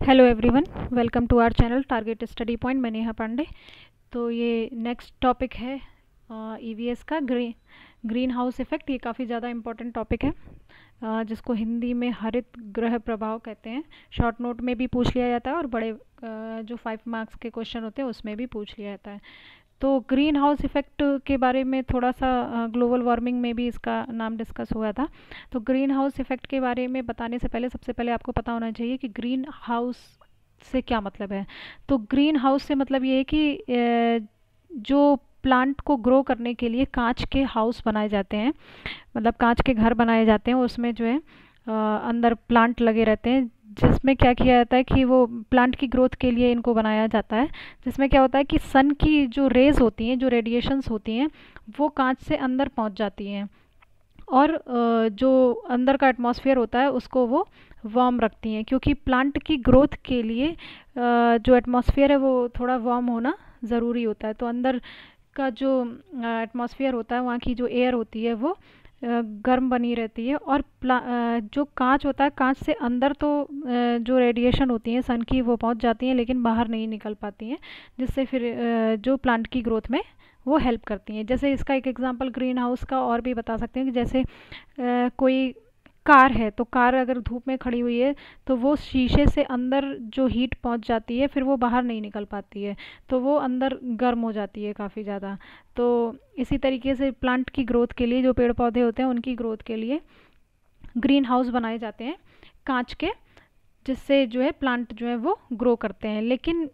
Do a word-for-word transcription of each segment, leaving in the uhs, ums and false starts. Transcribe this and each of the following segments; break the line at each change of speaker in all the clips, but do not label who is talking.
Hello everyone, welcome to our channel target study point. मैं नेहा पांडे। तो ये नेक्स्ट टॉपिक है ईवीएस का ग्रीन ग्रीन हाउस इफ़ेक्ट। ये काफ़ी ज़्यादा इम्पोर्टेंट टॉपिक है, अ, जिसको हिंदी में हरित गृह प्रभाव कहते हैं। शॉर्ट नोट में भी पूछ लिया जाता है और बड़े अ, जो फाइव मार्क्स के क्वेश्चन होते हैं उसमें भी पूछ लिया जाता है। तो ग्रीन हाउस इफ़ेक्ट के बारे में थोड़ा सा ग्लोबल वार्मिंग में भी इसका नाम डिस्कस हुआ था। तो ग्रीन हाउस इफ़ेक्ट के बारे में बताने से पहले सबसे पहले आपको पता होना चाहिए कि ग्रीन हाउस से क्या मतलब है। तो ग्रीन हाउस से मतलब ये है कि अ, जो प्लांट को ग्रो करने के लिए कांच के हाउस बनाए जाते हैं, मतलब कांच के घर बनाए जाते हैं। उसमें जो है अ, अंदर प्लांट लगे रहते हैं, जिसमें क्या किया जाता है कि वो प्लांट की ग्रोथ के लिए इनको बनाया जाता है। जिसमें क्या होता है कि सन की जो रेज होती हैं, जो रेडिएशंस होती हैं, वो कांच से अंदर पहुंच जाती हैं और अ, जो अंदर का एटमॉस्फेयर होता है उसको वो वार्म रखती हैं। क्योंकि प्लांट की ग्रोथ के लिए अ, जो एटमॉस्फेयर है वो थोड़ा वार्म होना ज़रूरी होता है। तो अंदर का जो एटमॉस्फेयर होता है, वहाँ की जो एयर होती है वो अ, गर्म बनी रहती है। और प्ला अ, जो कांच होता है, कांच से अंदर तो अ, जो रेडिएशन होती है सन की वो पहुंच जाती हैं, लेकिन बाहर नहीं निकल पाती हैं, जिससे फिर अ, जो प्लांट की ग्रोथ में वो हेल्प करती हैं। जैसे इसका एक एग्जांपल ग्रीन हाउस का और भी बता सकते हैं कि जैसे अ, कोई कार है, तो कार अगर धूप में खड़ी हुई है तो वो शीशे से अंदर जो हीट पहुंच जाती है, फिर वो बाहर नहीं निकल पाती है, तो वो अंदर गर्म हो जाती है काफ़ी ज़्यादा। तो इसी तरीके से प्लांट की ग्रोथ के लिए, जो पेड़ पौधे होते हैं उनकी ग्रोथ के लिए ग्रीन हाउस बनाए जाते हैं कांच के, जिससे जो है प्लांट जो है वो ग्रो करते हैं। लेकिन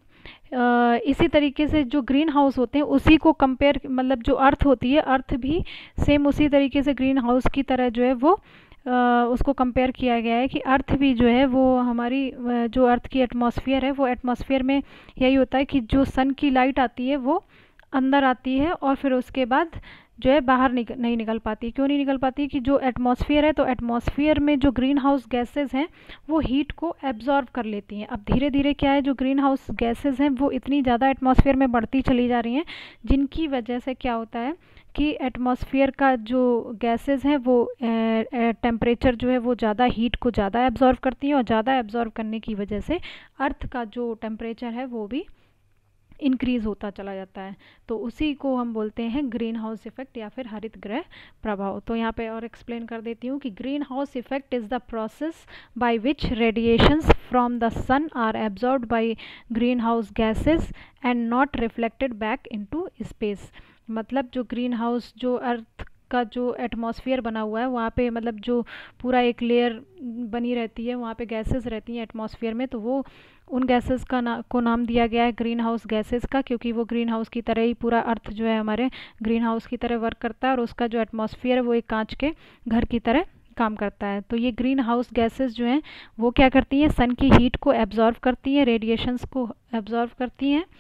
अ, इसी तरीके से जो ग्रीन हाउस होते हैं उसी को कंपेयर, मतलब जो अर्थ होती है, अर्थ भी सेम उसी तरीके से ग्रीन हाउस की तरह जो है वो अ, उसको कंपेयर किया गया है कि अर्थ भी जो है वो हमारी अ, जो अर्थ की एटमॉस्फेयर है, वो एटमॉस्फेयर में यही होता है कि जो सन की लाइट आती है वो अंदर आती है और फिर उसके बाद जो है बाहर निक, नहीं निकल पाती। क्यों नहीं निकल पाती? कि जो एटमॉस्फेयर है, तो एटमॉस्फेयर में जो ग्रीन हाउस गैसेज हैं वो हीट को एब्जॉर्व कर लेती हैं। अब धीरे धीरे क्या है, जो ग्रीन हाउस गैसेज हैं वो इतनी ज़्यादा एटमॉस्फेयर में बढ़ती चली जा रही हैं, जिनकी वजह से क्या होता है कि एटमॉस्फेयर का जो गैसेस हैं वो टेम्परेचर जो है वो ज़्यादा हीट को ज़्यादा एब्जॉर्व करती हैं, और ज़्यादा एब्जॉर्व करने की वजह से अर्थ का जो टेम्परेचर है वो भी इंक्रीज होता चला जाता है। तो उसी को हम बोलते हैं ग्रीन हाउस इफेक्ट या फिर हरित गृह प्रभाव। तो यहाँ पे और एक्सप्लेन कर देती हूँ कि greenhouse effect is the process by which radiations from the sun are absorbed by greenhouse gases and not reflected back into space. मतलब जो ग्रीन हाउस, जो अर्थ का जो एटमॉस्फेयर बना हुआ है, वहाँ पे मतलब जो पूरा एक लेयर बनी रहती है, वहाँ पे गैसेस रहती हैं एटमॉस्फेयर में, तो वो उन गैसेस का ना को नाम दिया गया है ग्रीन हाउस गैसेस का, क्योंकि वो ग्रीन हाउस की तरह ही पूरा अर्थ जो है हमारे ग्रीन हाउस की तरह वर्क करता है, और उसका जो एटमॉस्फेयर है वो एक कांच के घर की तरह काम करता है। तो ये ग्रीन हाउस गैसेस जो हैं वो क्या करती हैं, सन की हीट को एब्जॉर्व करती हैं, रेडिएशंस को एब्जॉर्व करती हैं,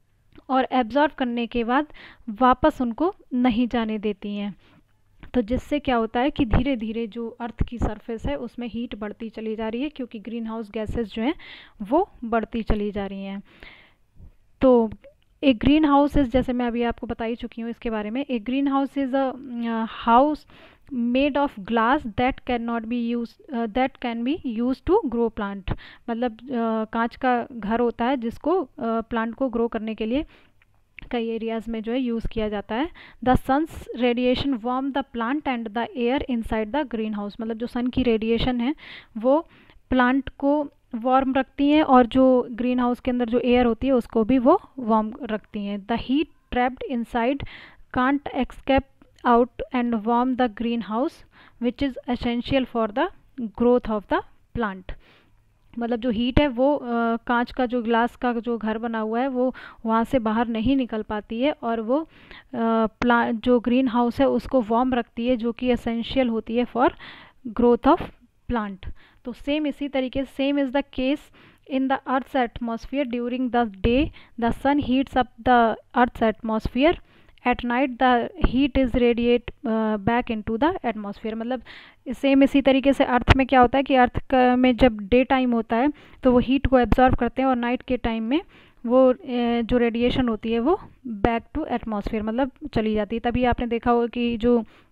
और एब्जॉर्व करने के बाद वापस उनको नहीं जाने देती हैं। तो जिससे क्या होता है कि धीरे धीरे जो अर्थ की सरफेस है उसमें हीट बढ़ती चली जा रही है, क्योंकि ग्रीन हाउस गैसेस जो हैं वो बढ़ती चली जा रही हैं। तो एक ग्रीन हाउस इज, जैसे मैं अभी आपको बता ही चुकी हूँ इसके बारे में, एक greenhouse is a house made of glass that can not be use that can be use to grow plant. मतलब uh, कांच का घर होता है जिसको प्लांट uh, को ग्रो करने के लिए कई एरियाज में जो है यूज़ किया जाता है। The sun's radiation warm the plant and the air inside the greenhouse. मतलब जो सन की रेडिएशन है वो प्लांट को वार्म रखती हैं, और जो ग्रीन हाउस के अंदर जो एयर होती है उसको भी वो वार्म रखती हैं। The heat trapped inside can't escape out and warm the greenhouse which is essential for the growth of the plant. मतलब जो हीट है वो आ, कांच का जो ग्लास का जो घर बना हुआ है वो वहाँ से बाहर नहीं निकल पाती है, और वो प्लांट जो ग्रीन हाउस है उसको वार्म रखती है, जो कि एसेंशियल होती है फॉर ग्रोथ ऑफ प्लांट। तो सेम इसी तरीके से same is the case in the earth's atmosphere. During the day the sun heats up the earth's atmosphere, at night the heat is radiate back into the atmosphere. मतलब same इसी तरीके से अर्थ में क्या होता है कि अर्थ का में जब डे टाइम होता है तो वो हीट को एब्जॉर्व करते हैं, और नाइट के टाइम में वो जो रेडिएशन होती है वो बैक टू एटमॉस्फेयर मतलब चली जाती है। तभी आपने देखा होगा कि जो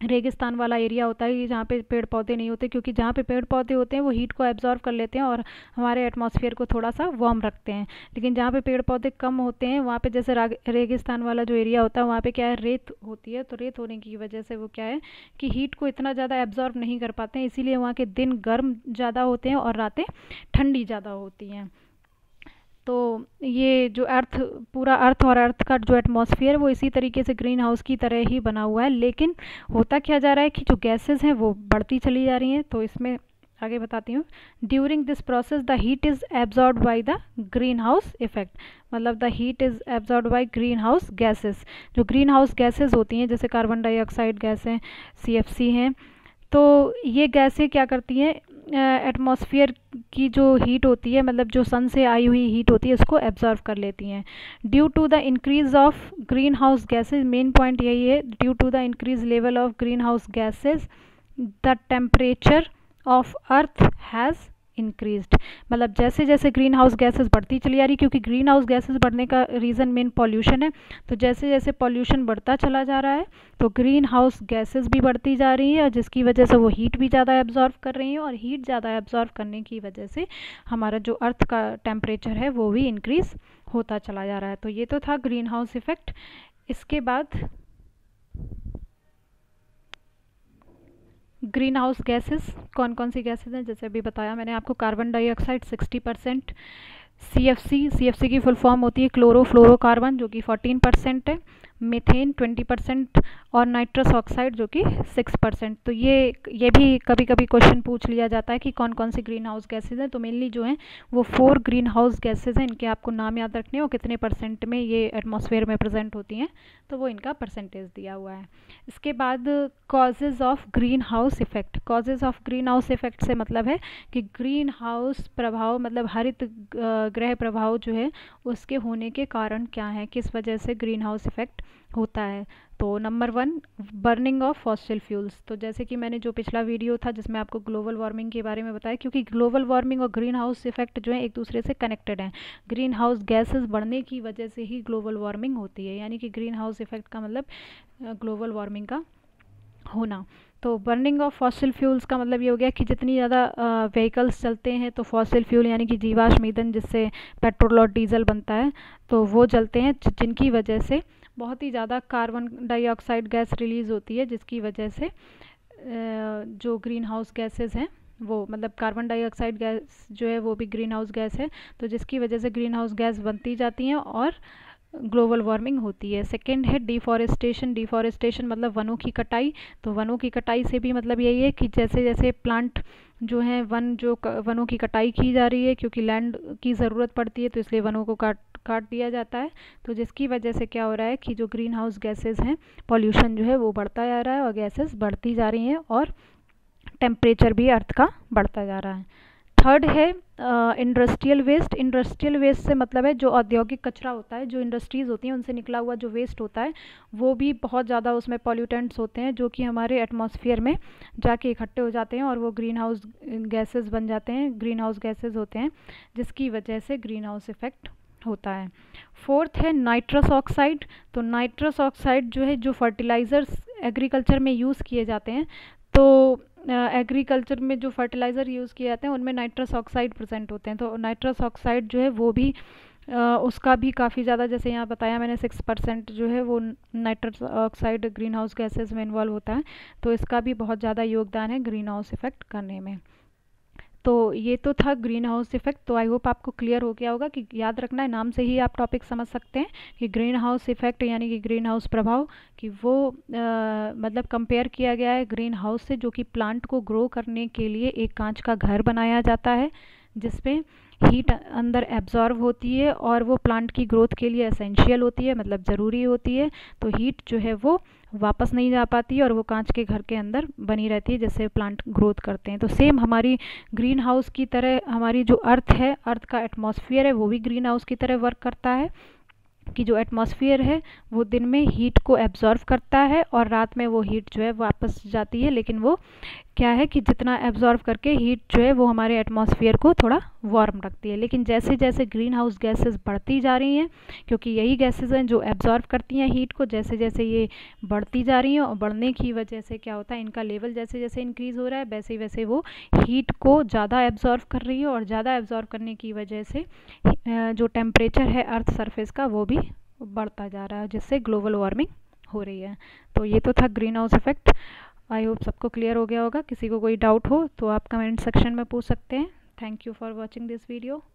रेगिस्तान वाला एरिया होता है जहाँ पे पेड़ पौधे नहीं होते, क्योंकि जहाँ पे पेड़ पौधे होते हैं वो हीट को एब्जॉर्व कर लेते हैं और हमारे एटमॉस्फेयर को थोड़ा सा वार्म रखते हैं। लेकिन जहाँ पे पेड़ पौधे कम होते हैं वहाँ पे जैसे रेगिस्तान वाला जो एरिया होता है वहाँ पे क्या है, रेत होती है, तो रेत होने की वजह से वो क्या है कि हीट को इतना ज़्यादा एब्जॉर्व नहीं कर पाते हैं, इसीलिए वहाँ के दिन गर्म ज़्यादा होते हैं और रातें ठंडी ज़्यादा होती हैं। तो ये जो अर्थ, पूरा अर्थ और अर्थ का जो एटमॉस्फेयर वो इसी तरीके से ग्रीन हाउस की तरह ही बना हुआ है। लेकिन होता क्या जा रहा है कि जो गैसेस हैं वो बढ़ती चली जा रही हैं। तो इसमें आगे बताती हूँ। During this process the heat is absorb by the greenhouse effect, मतलब the heat is absorb by greenhouse gases. जो ग्रीन हाउस गैसेस होती हैं जैसे कार्बन डाइऑक्साइड गैस हैं, सी एफ सी हैं, तो ये गैसें क्या करती हैं, एटमॉस्फेयर की जो हीट होती है, मतलब जो सन से आई हुई हीट होती है, उसको एब्जॉर्व कर लेती हैं। Due to the increase of greenhouse gases, main point यही है, due to the increase level of greenhouse gases the temperature of earth has increased. मतलब जैसे जैसे ग्रीन हाउस गैसेस बढ़ती चली आ रही, क्योंकि ग्रीन हाउस गैसेस बढ़ने का रीज़न मेन पॉल्यूशन है, तो जैसे जैसे पॉल्यूशन बढ़ता चला जा रहा है तो ग्रीन हाउस गैसेस भी बढ़ती जा रही है, जिसकी वजह से वो हीट भी ज़्यादा एब्जॉर्व कर रही हैं, और हीट ज़्यादा एब्जॉर्व करने की वजह से हमारा जो अर्थ का टेम्परेचर है वो भी इंक्रीज़ होता चला जा रहा है। तो ये तो था ग्रीन हाउस इफेक्ट। इसके बाद ग्रीन हाउस गैसेस कौन कौन सी गैसेस हैं, जैसे अभी बताया मैंने आपको, carbon dioxide sixty percent, C F C, C F C की फुल फॉर्म होती है क्लोरोफ्लोरोकार्बन जो कि फोर्टीन परसेंट है, मीथेन ट्वेंटी परसेंट और नाइट्रस ऑक्साइड जो कि सिक्स परसेंट। तो ये ये भी कभी कभी क्वेश्चन पूछ लिया जाता है कि कौन कौन सी ग्रीन हाउस गैसेज हैं। तो मेनली जो हैं वो फोर ग्रीन हाउस गैसेज हैं, इनके आपको नाम याद रखने हो, कितने परसेंट में ये एटमॉस्फेयर में प्रेजेंट होती हैं, तो वो इनका परसेंटेज दिया हुआ है। इसके बाद causes of greenhouse effect. Causes of greenhouse effect से मतलब है कि ग्रीन हाउस प्रभाव, मतलब हरित ग्रह प्रभाव जो है उसके होने के कारण क्या है, किस वजह से ग्रीन हाउस इफेक्ट होता है। तो number one, burning of fossil fuels. तो जैसे कि मैंने जो पिछला वीडियो था जिसमें आपको ग्लोबल वार्मिंग के बारे में बताया, क्योंकि ग्लोबल वार्मिंग और ग्रीन हाउस इफेक्ट जो है एक दूसरे से कनेक्टेड हैं। ग्रीन हाउस गैसेस बढ़ने की वजह से ही ग्लोबल वार्मिंग होती है, यानी कि ग्रीन हाउस इफेक्ट का मतलब ग्लोबल वार्मिंग का होना। तो बर्निंग ऑफ फॉसिल फ्यूल्स का मतलब ये हो गया कि जितनी ज़्यादा व्हीकल्स चलते हैं तो फॉसिल फ्यूल यानी कि जीवाश्म ईंधन जिससे पेट्रोल और डीजल बनता है तो वो जलते हैं, जिनकी वजह से बहुत ही ज़्यादा कार्बन डाइऑक्साइड गैस रिलीज़ होती है, जिसकी वजह से जो ग्रीन हाउस गैसेस हैं वो, मतलब कार्बन डाइऑक्साइड गैस जो है वो भी ग्रीन हाउस गैस है, तो जिसकी वजह से ग्रीन हाउस गैस बनती जाती हैं और ग्लोबल वार्मिंग होती है। सेकंड है डिफॉरेस्टेशन। डिफॉरेस्टेशन मतलब वनों की कटाई। तो वनों की कटाई से भी मतलब यही है कि जैसे जैसे प्लांट जो हैं, वन जो वनों की कटाई की जा रही है, क्योंकि लैंड की ज़रूरत पड़ती है तो इसलिए वनों को काट काट दिया जाता है, तो जिसकी वजह से क्या हो रहा है कि जो ग्रीन हाउस गैसेज हैं, पॉल्यूशन जो है वो बढ़ता जा रहा है और गैसेस बढ़ती जा रही हैं और टेम्परेचर भी अर्थ का बढ़ता जा रहा है। थर्ड है इंडस्ट्रियल वेस्ट। इंडस्ट्रियल वेस्ट से मतलब है जो औद्योगिक कचरा होता है, जो इंडस्ट्रीज़ होती हैं उनसे निकला हुआ जो वेस्ट होता है वो भी बहुत ज़्यादा उसमें पॉल्यूटेंट्स होते हैं, जो कि हमारे एटमॉस्फेयर में जाके इकट्ठे हो जाते हैं और वो ग्रीन हाउस गैसेस बन जाते हैं, ग्रीन हाउस गैसेस होते हैं, जिसकी वजह से ग्रीन हाउस इफेक्ट होता है। फोर्थ है नाइट्रस ऑक्साइड। तो नाइट्रस ऑक्साइड जो है, जो फर्टिलाइज़र्स एग्रीकल्चर में यूज़ किए जाते हैं, तो एग्रीकल्चर uh, में जो फर्टिलाइज़र यूज़ किए जाते हैं उनमें नाइट्रस ऑक्साइड प्रेजेंट होते हैं। तो नाइट्रस ऑक्साइड जो है वो भी uh, उसका भी काफ़ी ज़्यादा, जैसे यहाँ बताया मैंने, सिक्स परसेंट जो है वो nitrous oxide greenhouse gases में इन्वॉल्व होता है, तो इसका भी बहुत ज़्यादा योगदान है ग्रीन हाउस इफेक्ट करने में। तो ये तो था ग्रीन हाउस इफेक्ट। तो आई होप आपको क्लियर हो गया होगा कि याद रखना है, नाम से ही आप टॉपिक समझ सकते हैं कि ग्रीन हाउस इफेक्ट यानी कि ग्रीन हाउस प्रभाव, कि वो आ, मतलब कंपेयर किया गया है ग्रीन हाउस से, जो कि प्लांट को ग्रो करने के लिए एक कांच का घर बनाया जाता है जिसमें हीट अंदर एब्जॉर्व होती है और वो प्लांट की ग्रोथ के लिए एसेंशियल होती है, मतलब ज़रूरी होती है। तो हीट जो है वो वापस नहीं जा पाती और वो कांच के घर के अंदर बनी रहती है जिससे प्लांट ग्रोथ करते हैं। तो सेम हमारी ग्रीन हाउस की तरह हमारी जो अर्थ है, अर्थ का एटमॉस्फेयर है, वो भी ग्रीन हाउस की तरह वर्क करता है कि जो एटमॉस्फेयर है वो दिन में हीट को एब्जॉर्व करता है और रात में वो हीट जो है वापस जाती है, लेकिन वो क्या है कि जितना एब्जॉर्व करके हीट जो है वो हमारे एटमॉस्फेयर को थोड़ा वार्म रखती है। लेकिन जैसे जैसे ग्रीन हाउस गैसेस बढ़ती जा रही हैं, क्योंकि यही गैसेस हैं जो एब्जॉर्व करती हैं हीट को, जैसे जैसे ये बढ़ती जा रही हैं और बढ़ने की वजह से क्या होता है, इनका लेवल जैसे जैसे इंक्रीज़ हो रहा है वैसे वैसे वो हीट को ज़्यादा एब्जॉर्व कर रही है, और ज़्यादा एब्जॉर्व करने की वजह से जो टेम्परेचर है अर्थ सरफेस का वो भी बढ़ता जा रहा है, जिससे ग्लोबल वार्मिंग हो रही है। तो ये तो था greenhouse effect. I hope सबको क्लियर हो गया होगा। किसी को कोई डाउट हो तो आप कमेंट सेक्शन में पूछ सकते हैं। Thank you for watching this video.